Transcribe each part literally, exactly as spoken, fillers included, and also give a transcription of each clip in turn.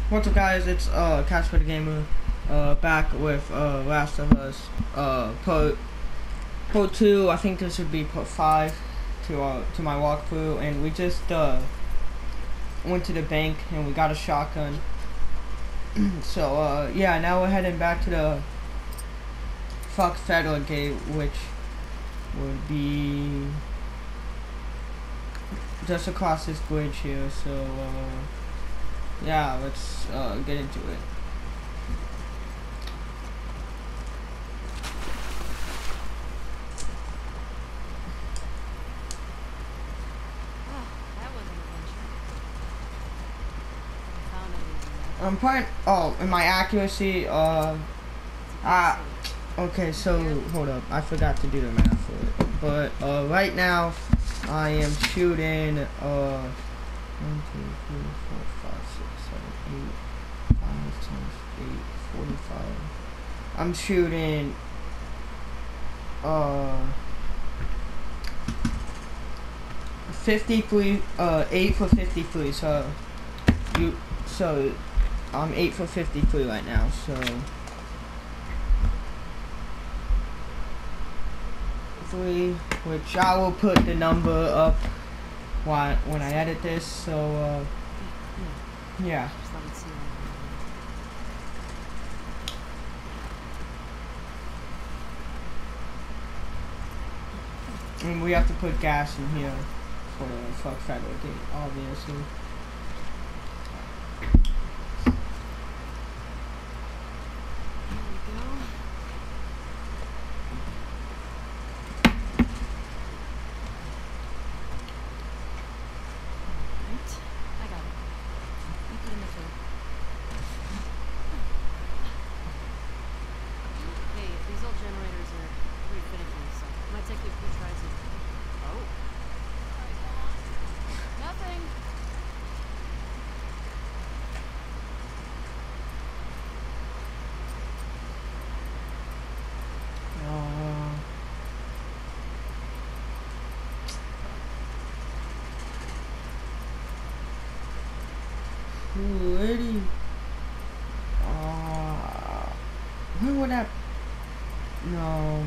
What's up, guys? It's uh Casper the Gamer, uh back with uh Last of Us, uh part part two. I think this would be part five to uh to my walkthrough, and we just uh went to the bank and we got a shotgun. So uh yeah, now we're heading back to the fuck Federal Gate, which would be just across this bridge here. So uh. Yeah, let's uh, get into it. I'm playing. Oh, in my accuracy, uh, ah, okay. So hold up, I forgot to do the math for it. But uh, right now, I am shooting uh. one, two, three, four, five, six, seven, eight, five times eight, forty-five. I'm shooting, uh, fifty-three, uh, eight for fifty-three, so, you, so, I'm eight for fifty-three right now, so, three, which I will put the number up When, when I edit this, so uh, yeah. And we have to put gas in here for the fuck Federal Gate, obviously. Ready? Uh, where would that? No.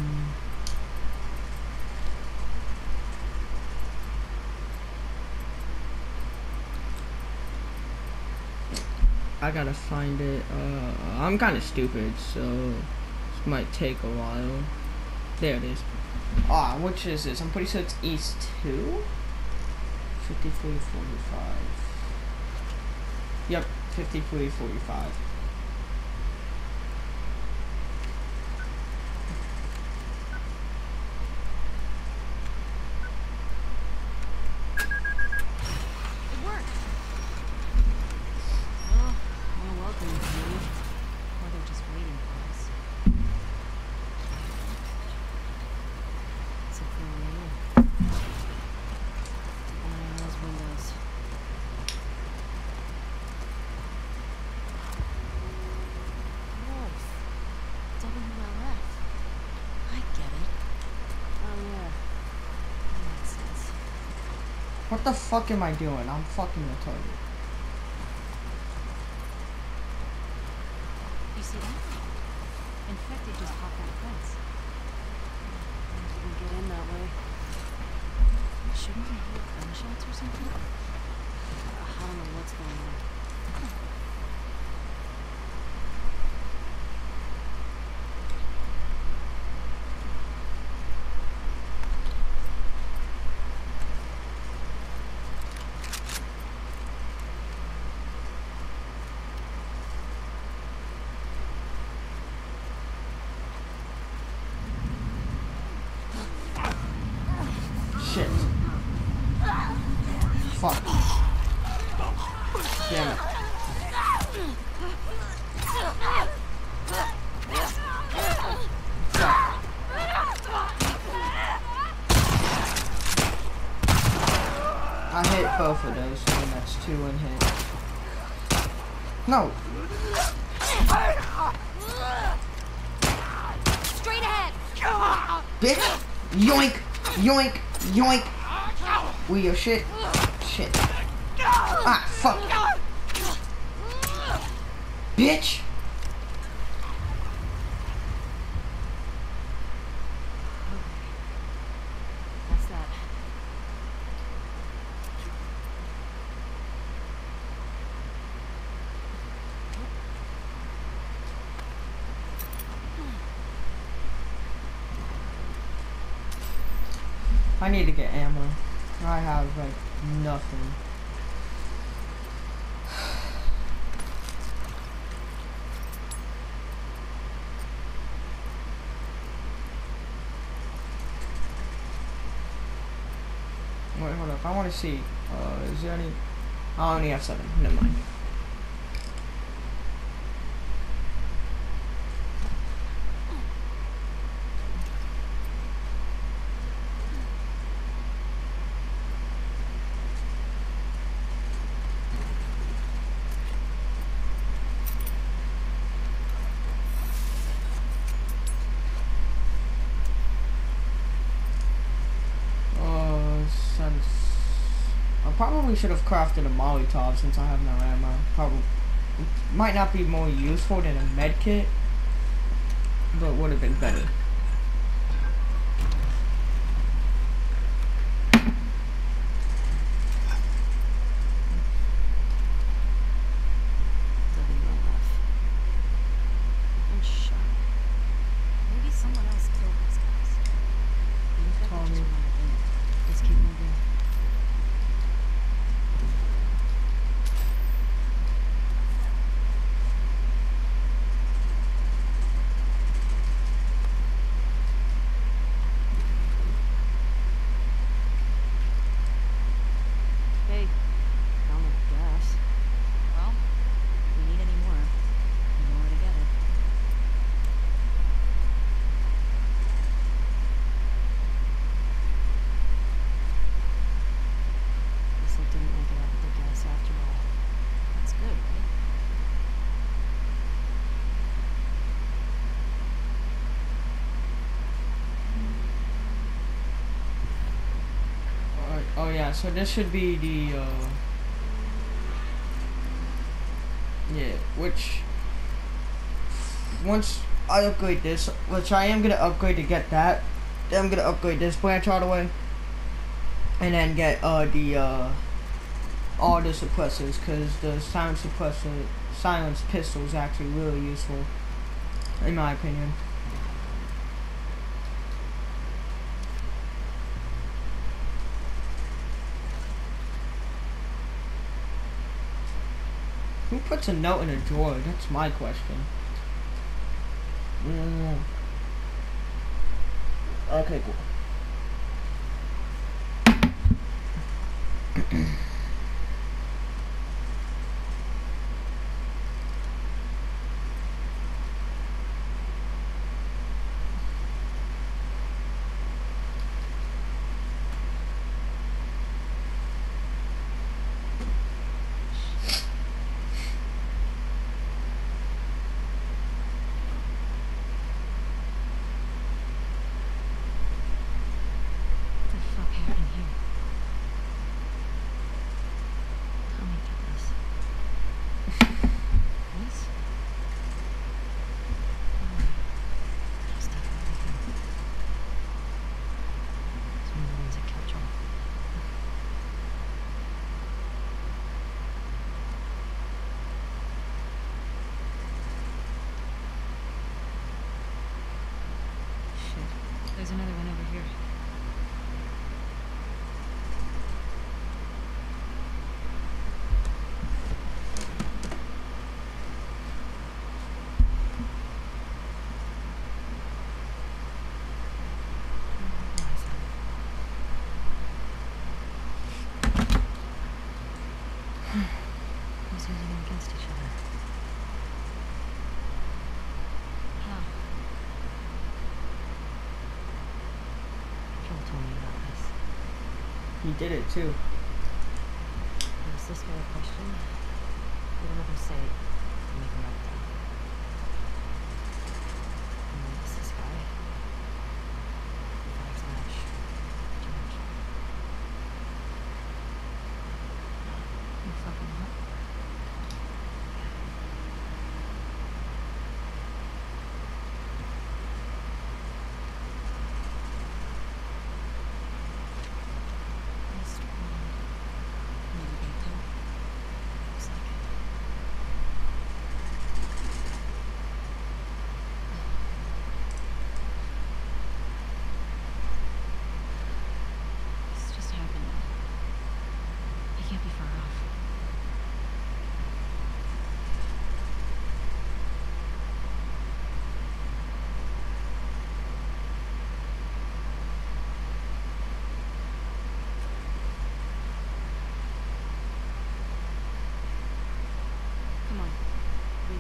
I gotta find it. Uh, I'm kind of stupid, so this might take a while. There it is. Ah, which is this? I'm pretty sure it's East two. fifty-three forty-five. Yep, fifty-three forty-five. It worked. Well, well, welcome to me. Or they're just waiting for us. Except for you. And those windows. What the fuck am I doing? I'm fucking retarded. You see that? Infected just hopped that fence. Didn't get in that way. Shouldn't we hear gunshots or something? I don't know what's going on. Shit. Fuck. Damn it. Fuck. I hit both of those, so that's two in hit. No. Straight ahead! Bitch! Yoink! Yoink! Yoink! Will your shit? Shit. Ah, fuck. Bitch! What's that? I need to get ammo. I have like nothing. Wait, hold up. I want to see. Uh, is there any? I only have seven. Never mind. I probably should have crafted a Molotov since I have no ammo. Probably might not be more useful than a med kit, but would have been better. Maybe someone else killed these guys. You bet they just Tommy. wanted in. Let's keep moving. Hey, found the gas. Well, if we need any more, we know where to get it. Guess they didn't make it out with the gas after all. That's good, right? Alright, oh yeah, so this should be the, uh, yeah, which, once I upgrade this, which I am going to upgrade to get that, then I'm going to upgrade this branch all the way, and then get, uh, the, uh, all the suppressors, because the silent suppressor, silence pistol is actually really useful, in my opinion. Who puts a note in a drawer? That's my question. Mm. Okay, cool. What the fuck happened here? Tell me about this. This? Oh, just like everything. It's one of the ones that catch all. Shit. There's another one over here. Who's using them against each other? How? Joel told me about this. He did it too. Ask this guy a question. Whatever they say, I'll make him write down. And then ask this guy. Facts match. George. You fucking what?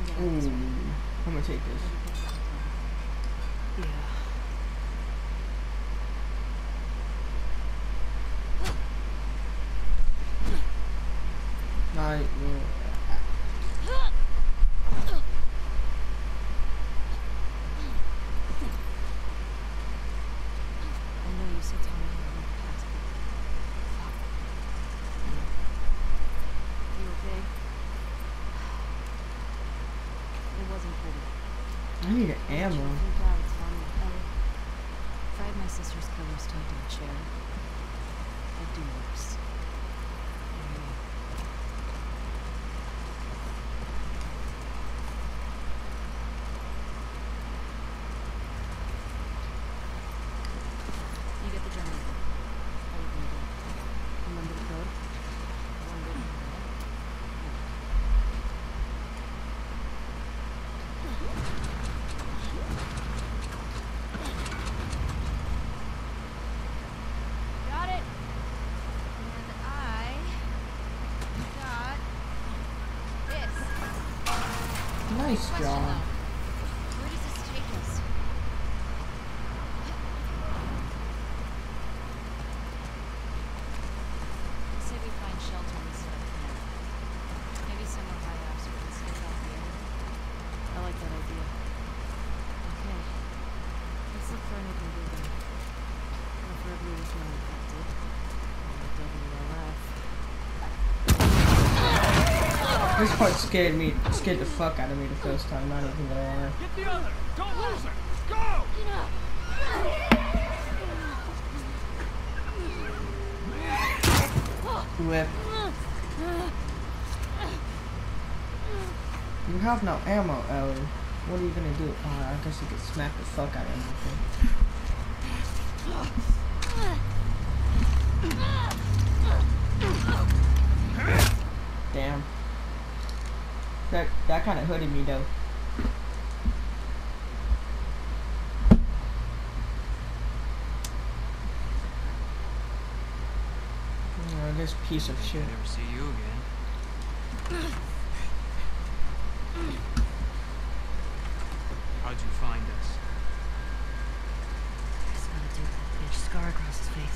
get out of this Ooh, room. I'm gonna take this. Yeah. Night. I know you said Tommy had a little past, but fuck. You okay? It wasn't pretty. I need I ammo. want you to think out, Tommy. Ellie. If I had my sister's killers tied to a chair, I'd do worse. I hear you. You get the generator. How you gonna do it? Remember the code? One good one, got it! And I got this. Nice Question job. though. Where does this take us? I say we find shelter instead of camp. Maybe somewhere high up so we can sniff out the area. I like that idea. Okay. Let's look for anything bigger. Preferably with no infected. Or W L F. This part scared me, scared the fuck out of me the first time. Not even gonna lie. Get the other! Don't lose her! Go! Whip. You have no ammo, Ellie. What are you gonna do? Oh, I guess you could smack the fuck out of anything. Damn. That that kind of hooded me though. Oh, this piece of shit. Never see you again. How'd you find us? I saw the dude with that bitch scar across his face.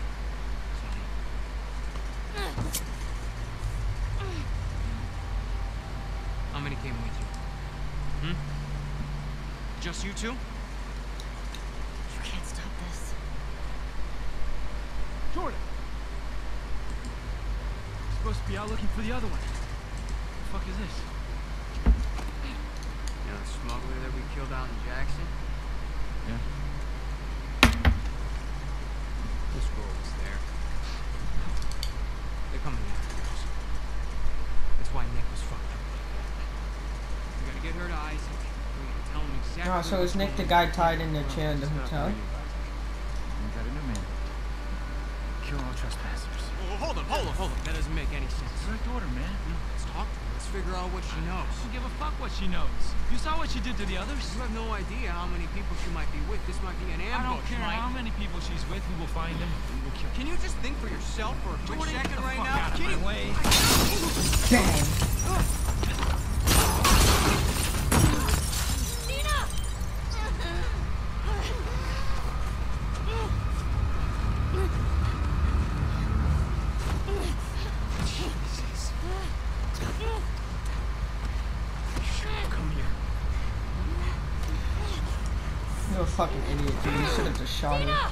How many came with you? Hmm? Just you two? You can't stop this. Jordan! You're supposed to be out looking for the other one. What the fuck is this? You know the smuggler that we killed out in Jackson? Yeah. This roll was there. They're coming after us. That's why Nick was fucked up. We gotta get her to Isaac. We gotta tell him exactly. Oh, so is Nick the guy tied in the chair in the hotel? We got a new man. Kill all trespassers. Oh, hold on, hold on, hold on. That doesn't make any sense. It's our daughter, man. No, let's talk to her. Let's figure out what she knows. I don't give a fuck what she knows. You saw what she did to the others? You have no idea how many people she might be with. This might be an ambush. I don't care Mike. how many people she's with. We will find them. We will kill them. Can you just think for yourself for a quick Jordan, get second the right fuck now? out of Can my you- way. Damn. Jesus. Come here. You're a fucking idiot, dude. You should have just shot her.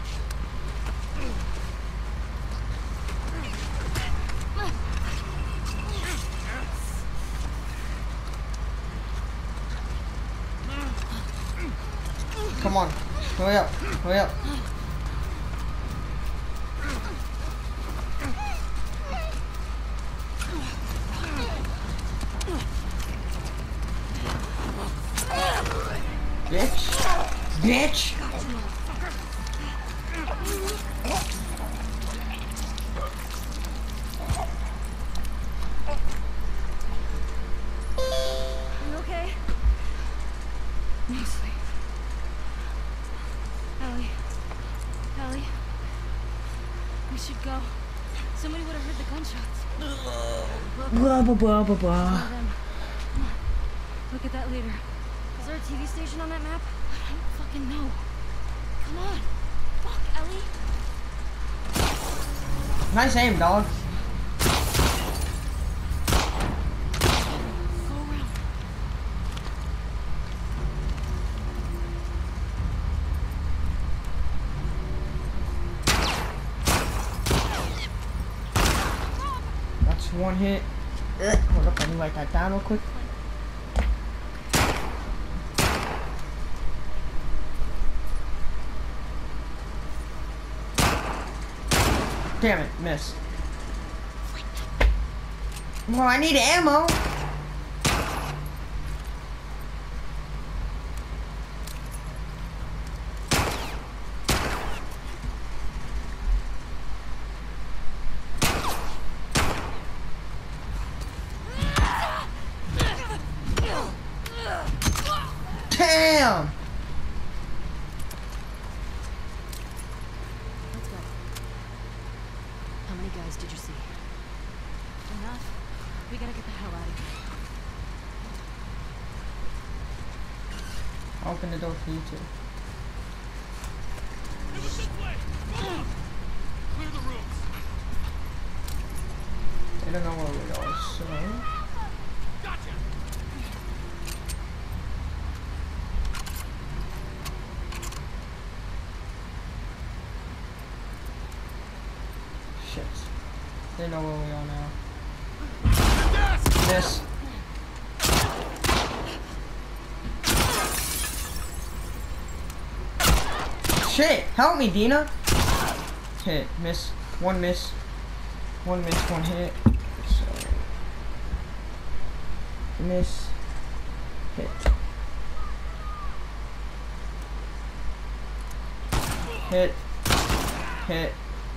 Come on. Hurry up. Hurry up. Bitch. Bitch. You okay? Mostly. Ellie. Ellie. We should go. Somebody would have heard the gunshots. Blah blah blah blah blah. One of them. Come on. Look at with that later. Is there a T V station on that map? I don't fucking know. Come on. Fuck, Ellie. Nice aim, dog. Go around. That's one hit. Ugh. Hold up, let me write that down real quick. Damn it, miss. Well, I need ammo. Damn. Let's go. How many guys did you see? Enough. We gotta get the hell out of here. I'll open the door for you too. It was this way! Come on! Clear the rooms! They don't know where we are, so... Gotcha! Shit. They know where we are now. Yes! Miss. Shit! Help me, Dina! Hit. Miss. One miss. One miss, one hit. So... Miss. Hit. Hit. Hit.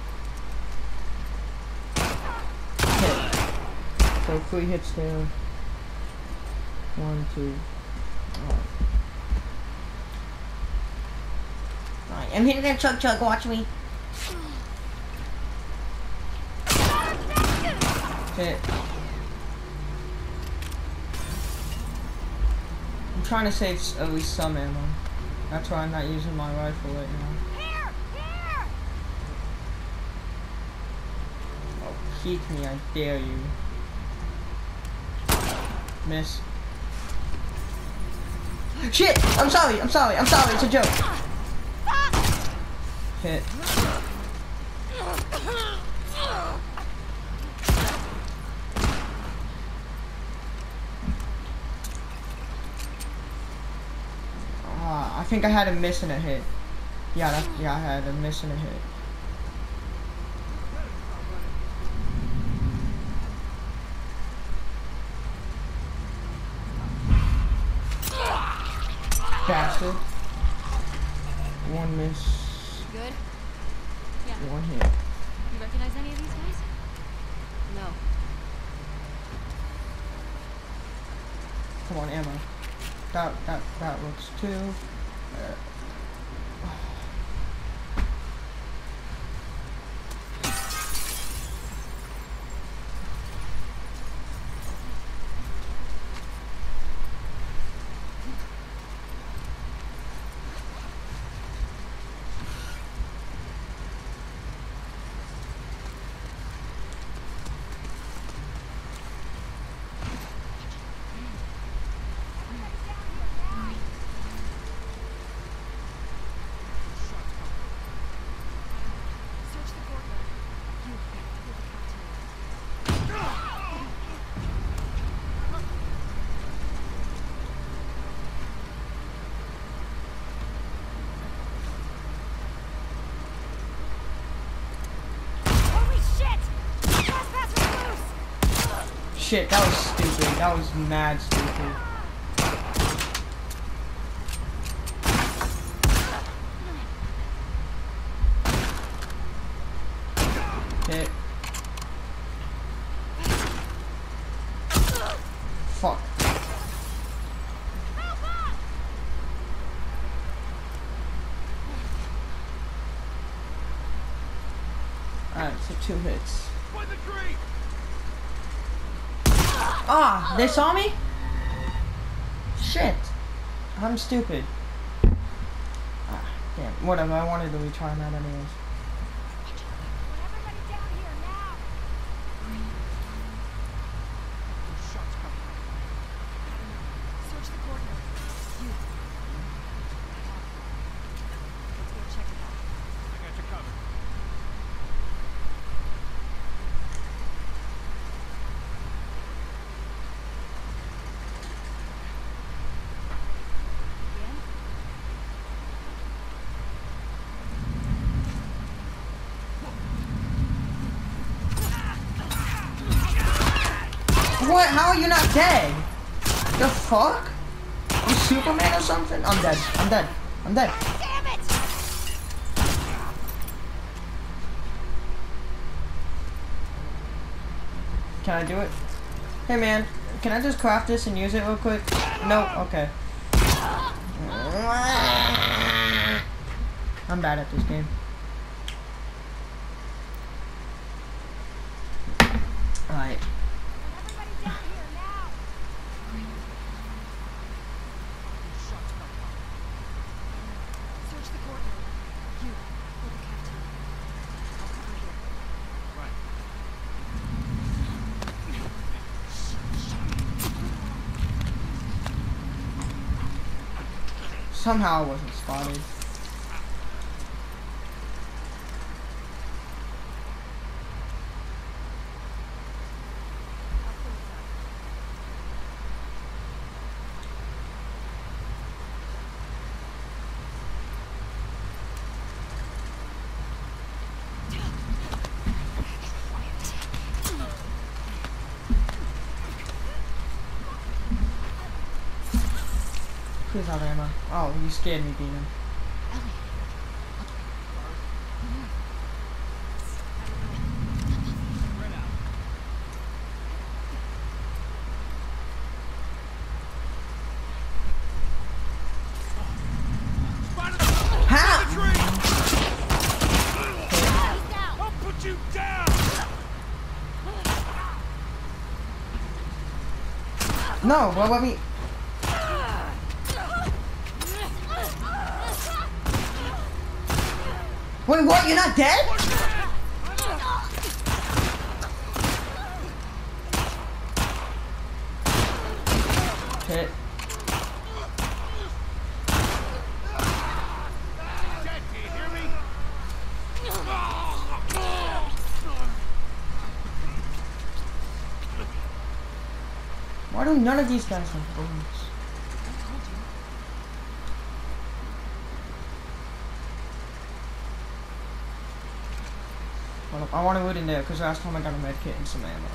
Hit. So three hits there. One, two. Alright. Alright, I'm hitting that chug chug, watch me. Hit. I'm trying to save s- at least some ammo. That's why I'm not using my rifle right now. Here! Here! Oh, peek me, I dare you. Miss. Shit! I'm sorry, I'm sorry, I'm sorry, it's a joke. Hit. Ah, I think I had a miss and a hit. Yeah, that, yeah, I had a miss and a hit. Bastard. One miss, Good? Yeah. one hit. You recognize any of these guys? No. Come on, ammo. That that that works too. Uh, Search the courtyard. You, you're the cafeteria. Holy shit! Trespassers loose! shit, that was stupid. That was mad stupid. Hit. Fuck. Alright, so two hits. By the tree! Ah, they saw me? I'm stupid. Ah, damn. Whatever. I wanted to retry that anyways. Everybody down here now. There's shots coming. Search the courtyard. You. Let's go check it out. I got you covered. Again? What? How are you not dead? The fuck? You Superman or something? I'm dead. I'm dead. I'm dead. Damn it! Can I do it? Hey man, can I just craft this and use it real quick? No? Okay. I'm bad at this game. Alright. Everybody down here now. There's shots coming. Search the courtyard. You. Go to the cafeteria. I'll cover here. Right. Somehow I wasn't spotted. I'll close that. Please have ammo. Oh, you scared me, Dina. Spread out. Spotted the How? tree! He's down. I'll put you down! No, well, let me. Wait, what? You're not dead? Hit. Dead, do you hear me? Why do none of these guys have bullets? Well, I want to loot in there because last time I got a med kit and some ammo.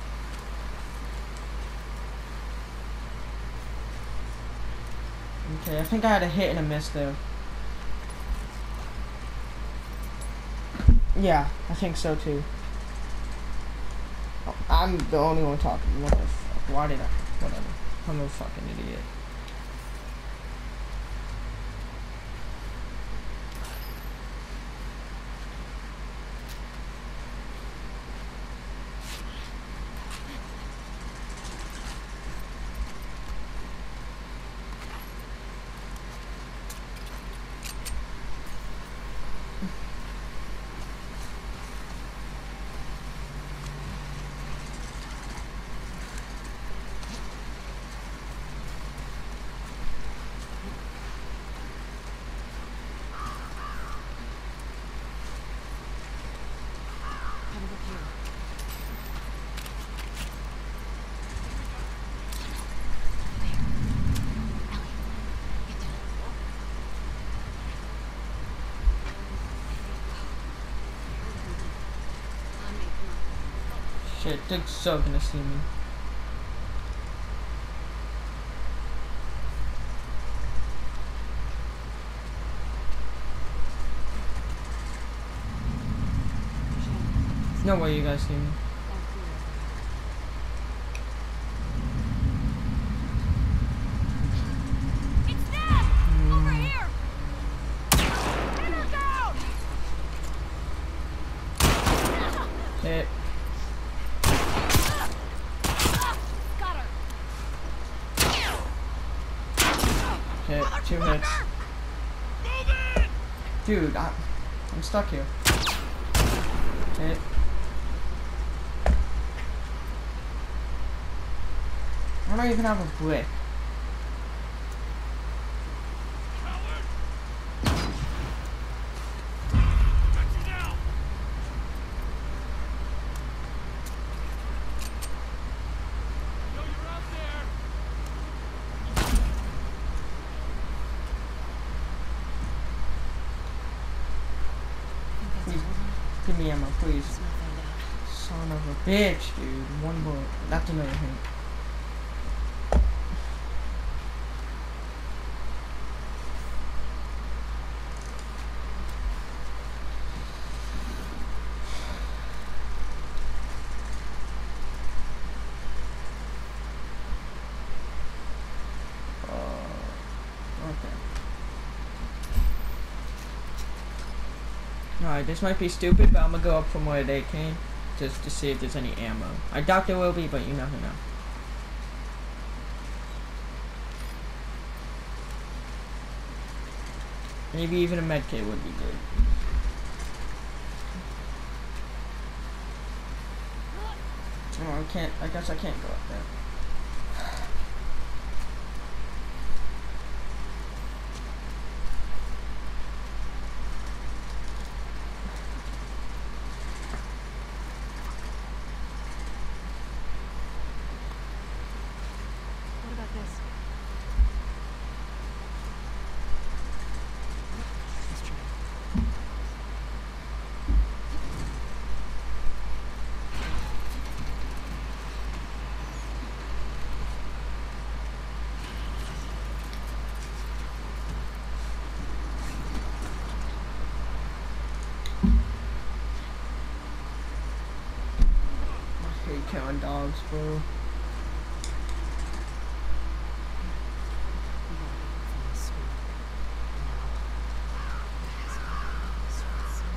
Okay, I think I had a hit and a miss there. Yeah, I think so too. Oh, I'm the only one talking. What the fuck? Why did I? Whatever. I'm a fucking idiot. Kind of up here. There. Ellie, get down. On me, come on. Shit, they're so gonna see me. No way you guys see me. All clear. It's them! Over here! Get her down! Hit. Got her! Okay, two hits. Move it! Dude, I, I'm stuck here. Hit. I don't even have a brick. Coward! Got you now! Know you're out there! I think that's Please. all of them. Give me ammo, please. Let's not find out. Son of a bitch, dude. One bullet. That's another hit. Alright, this might be stupid, but I'm gonna go up from where they came just to see if there's any ammo. I doubt there will be, but you never know. Maybe even a med kit would be good. Oh, I can't. I guess I can't go up there. What about this? Let's try. I hate killing dogs, bro. We gotta get from this school. Now. Sweet son.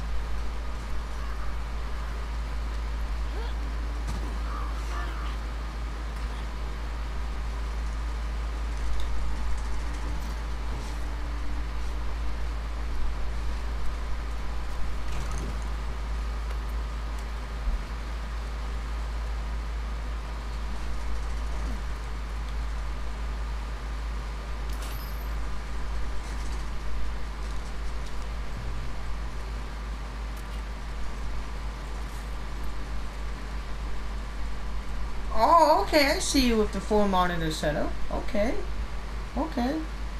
Oh, okay. I see you with the four monitor setup. Okay. Okay.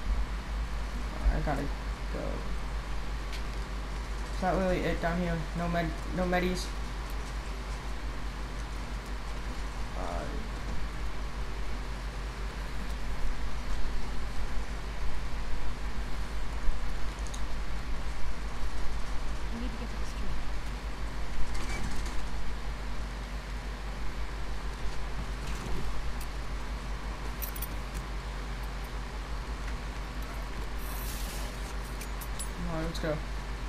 I gotta go. Is that really it down here? No med, no medis. Uh, We need to get to the street. Alright, let's go.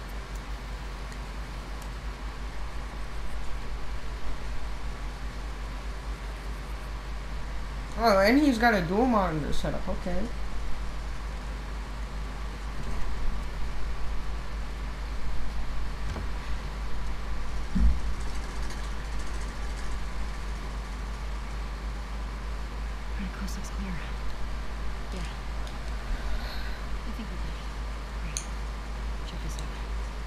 Oh, and he's got a dual monitor setup. Okay. Alright, coast looks clear. Yeah. I think we're good. Great. Check this out.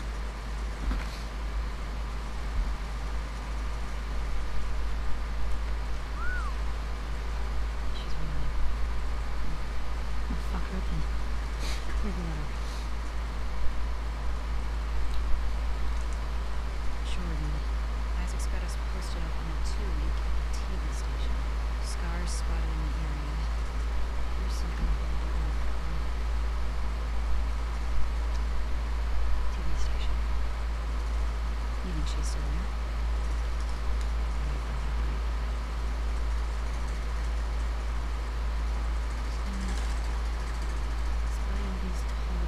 She's running. Fuck her then. Clear the letter. Jordan. Isaac's got us posted up on a two-week T V station. Scars spotted in the area. Here's something. T V station. You think she's still there? Spotting all these tall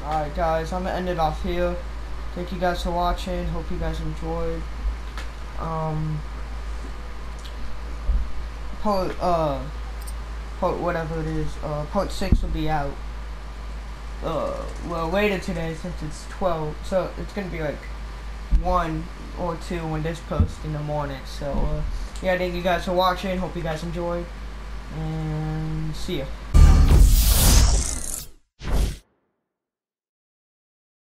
Alright guys, I'm gonna end it off here. Thank you guys for watching. Hope you guys enjoyed. Um, part, uh, part whatever it is, uh, part six will be out. Uh, well, later today since it's twelve, so it's gonna be like one or two when this posts in the morning. So, uh, yeah, thank you guys for watching. Hope you guys enjoyed, and see ya.